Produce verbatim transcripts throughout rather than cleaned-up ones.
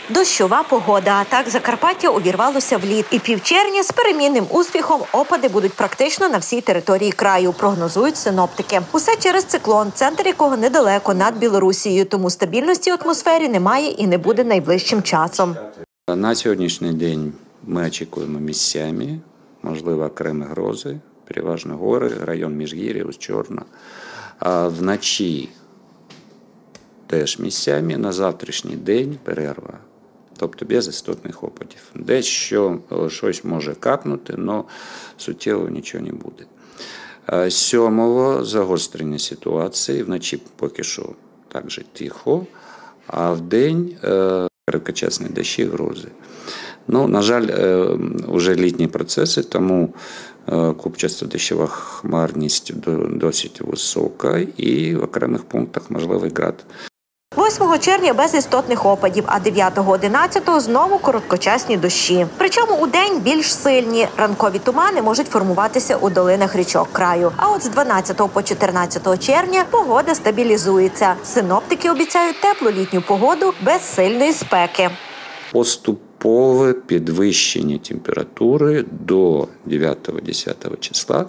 Дощова погода, а так Закарпаття увірвалося в лід. І півчервня з перемінним успіхом опади будуть практично на всій території краю, прогнозують синоптики. Усе через циклон, центр якого недалеко над Білорусією, тому стабільності в атмосфері немає і не буде найближчим часом. На сьогоднішній день ми очікуємо місцями, можливо, окремі грози, переважно гори, район Міжгір'я, Ущорна. А вночі теж місцями, на завтрашній день перерва. Тобто без істотних опадів. Десь що, щось може капнути, але суттєво нічого не буде. Сьомого загострення ситуації, вночі поки що так же тихо, а вдень короткочасні дощі, грози. Ну, на жаль, вже літні процеси, тому купчаста дощова хмарність досить висока і в окремих пунктах можливий град. восьмого червня без істотних опадів, а дев'ятого-одинадцятого знову короткочасні дощі. Причому у день більш сильні. Ранкові тумани можуть формуватися у долинах річок краю. А от з дванадцятого по чотирнадцяте червня погода стабілізується. Синоптики обіцяють теплу літню погоду без сильної спеки. Поступове підвищення температури до дев'ятого-десятого числа,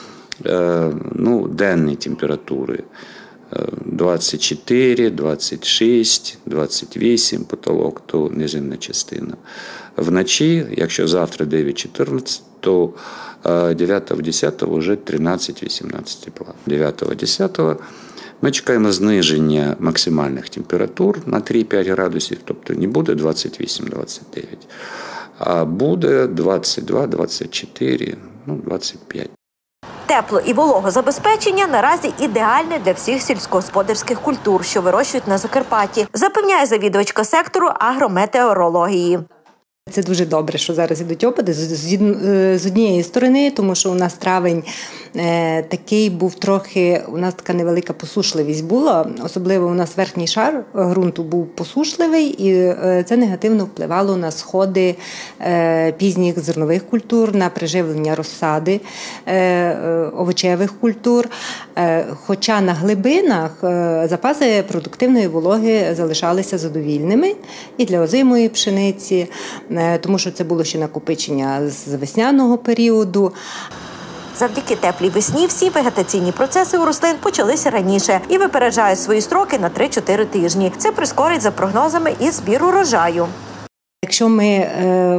ну, денні температури двадцять чотири, двадцять шість, двадцять вісім потолок, то низинна частина. Вночі, якщо завтра дев'ять-чотирнадцять, то дев'ятого-десятого вже тринадцять-вісімнадцять тепла. дев'ятого-десятого ми чекаємо зниження максимальних температур на три-п'ять градусів, тобто не буде двадцять вісім-двадцять дев'ять, а буде двадцять два, двадцять чотири, ну, двадцять п'ять. Тепло і вологозабезпечення наразі ідеальне для всіх сільськогосподарських культур, що вирощують на Закарпатті, запевняє завідувачка сектору агрометеорології. Це дуже добре, що зараз ідуть опади з однієї сторони, тому що у нас травень е, такий був трохи, у нас така невелика посушливість була, особливо у нас верхній шар ґрунту був посушливий, і е, це негативно впливало на сходи е, пізніх зернових культур, на приживлення розсади е, е, овочевих культур. Е, хоча на глибинах е, запаси продуктивної вологи залишалися задовільними і для озимої пшениці, тому що це було ще накопичення з весняного періоду. Завдяки теплій весні всі вегетаційні процеси у рослин почалися раніше і випереджають свої строки на три-чотири тижні. Це прискорить, за прогнозами, і збір урожаю. Якщо ми е,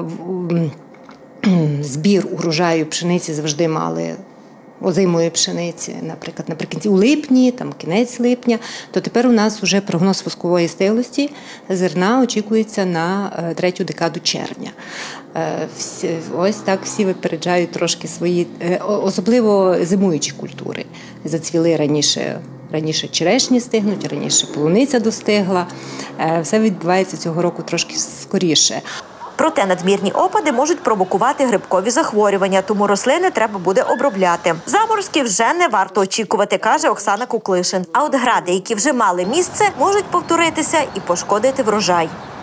збір урожаю пшениці завжди мали озимої пшениці, наприклад, наприкінці у липні, там кінець липня, то тепер у нас вже прогноз воскової стиглості зерна очікується на третю декаду червня. Ось так всі випереджають трошки свої, особливо зимуючі культури. Зацвіли раніше, раніше черешні стигнуть, раніше полуниця достигла. Все відбувається цього року трошки скоріше. Проте надмірні опади можуть провокувати грибкові захворювання, тому рослини треба буде обробляти. Заморозків вже не варто очікувати, каже Оксана Куклишин. А от гради, які вже мали місце, можуть повторитися і пошкодити врожай.